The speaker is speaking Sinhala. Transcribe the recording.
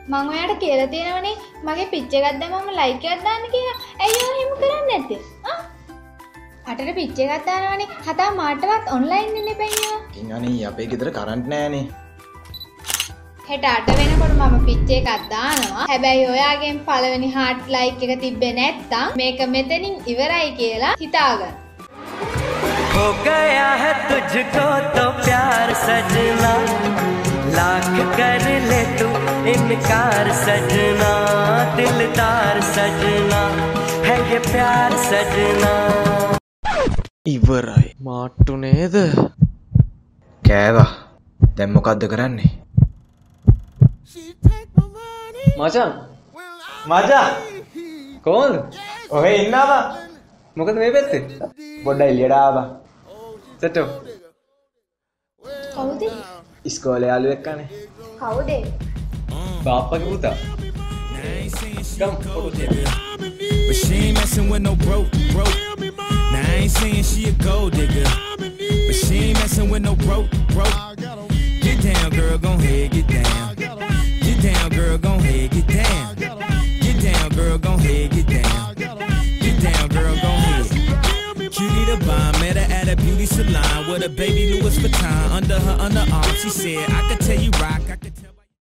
මං ඔයාට කියලා තියෙනවනේ මගේ පිච් එකක් දැම්මම ලයික් එකක් දාන්න කියලා. ඇයි ඔය එහෙම කරන්නේ නැත්තේ? අටට පිච් එකක් දානවනේ. හතා මාටවත් ඔන්ලයින් ඉන්න බෑයෝ. ඉතින් අනේ අපේ ගෙදර කරන්ට් නෑනේ. හෙට 8 වෙනකොට මම පිච් එකක් දානවා. හැබැයි ඔයාගෙන් පළවෙනි හાર્ට් ලයික් එක තිබ්බේ නැත්තම් මේක මෙතනින් ඉවරයි කියලා හිතාගන්න. हो गया है तुझको तो प्यार सजना लाख कर ले तू इनकार सजना दिलदार सजना है ये प्यार सजना ඉවරයි මාට්ටු නේද කෑවා දැන් මොකද්ද කරන්නේ මචං කොහොමද ඔහෙ ඉන්නවා මොකද මේ පැත්තේ පොඩ්ඩක් එළියට ආවා සෙටෝ කවුද? ඉස්කෝලේ යාළුවෙක් කනේ කවුද? බාප්පගේ පුතා Come, but she ain't messing with no broke. Now I ain't saying she a gold digger, but she ain't messing with no broke. Get down, girl, gon' head, get down. Get down, girl, gon' head, get down. Get down, girl, gon' head, get down. Get down, girl, gon' head. Cutie the bomb, met her at a beauty salon with a baby Louis Vuitton under her underarm. She said, I could tell you rock, I could